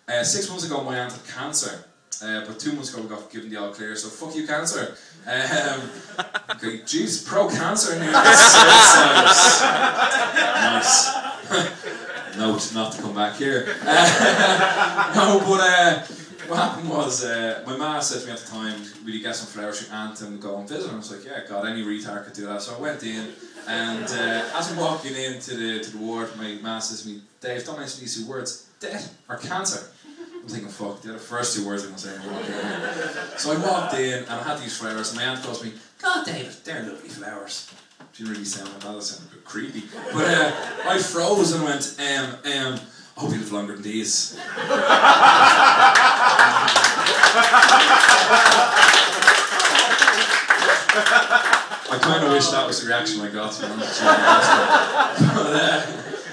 6 months ago my aunt had cancer, but 2 months ago we got given the all clear, so fuck you cancer. Okay, jeez, pro-cancer here. Nice. Note not to come back here. No, but what happened was, my ma said to me at the time, will you get some flowers for your aunt and go and visit her? And I was like, yeah, God, any retard could do that. So I went in, and as I'm walking into the ward, my ma says to me, Dave, don't mention these 2 words, death or cancer. I'm thinking, fuck, they're the first 2 words I'm going to say. So I walked in, and I had these flowers, and my aunt goes to me, God, David, they're lovely flowers. Didn't really sound like that, that sounded a bit creepy. But I froze and went, I hope you live longer than these. I kind of wish that was the reaction I got, to be honest.